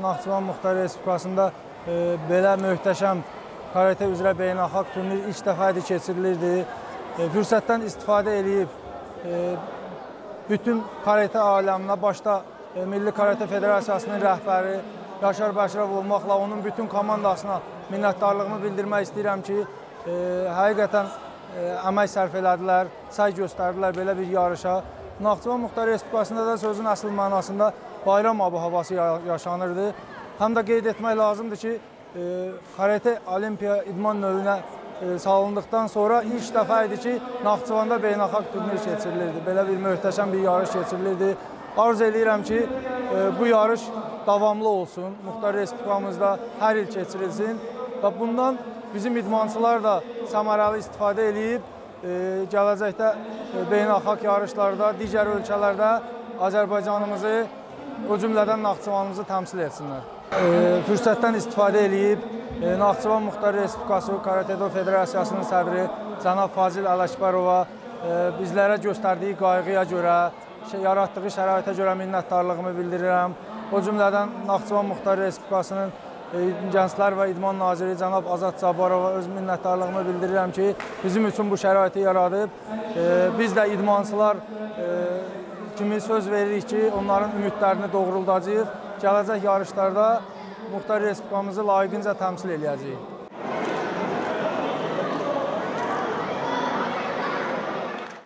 Naxçıvan Muxtar Respublikasında belə möhtəşəm karate üzrə beynəlxalq turnir ilk dəfə idi keçirilirdi. Fürsətdən istifadə edib bütün karate aləminə, başda Milli Karate Federasiyasının rəhbəri Yaşar Bəşirov olmaqla onun bütün komandasına minnətdarlığımı bildirmək istəyirəm ki, həqiqətən əmək sərf elədilər, səy göstərdilər belə bir yarışa. Naxçıvan Muxtar Respublikasında da sözün əsl mənasında bayram havası yaşanırdı. Həm də qeyd etmək lazımdır ki, karate olimpiya idman növünə salındıqdan sonra ilk dəfə idi ki, Naxçıvanda beynəlxalq turnir keçirilirdi. Belə bir möhtəşəm bir yarış keçirilirdi. Arzu edirəm ki, bu yarış davamlı olsun, Muxtar Respublikamızda hər il keçirilsin və bundan bizim idmançılar da səmərəli istifadə edib, gələcəkdə beynəlxalq yarışlarda, digər ölkələrdə Azərbaycanımızı, o cümlədən Naxçıvanımızı təmsil etsinlər. Fürsətdən istifadə edib, Naxçıvan Muxtar Respublikası Karate-Do Federasiyasının sədri cənab Fazil Ələkbərova bizlərə göstərdiyi qayğıya görə, yaratdığı şəraitə görə minnətdarlığımı bildirirəm. O cümlədən Naxçıvan Muxtar Respublikasının Gənclər və İdman Naziri cənab Azad Cabbarova öz minnətdarlığımı bildirirəm ki, bizim üçün bu şəraiti yaradıb. Biz də idmançılar kimi söz veririk ki, onların ümidlərini doğruldacağıq. Gələcək yarışlarda Muxtar Respublikamızı layiqincə təmsil edəcəyik.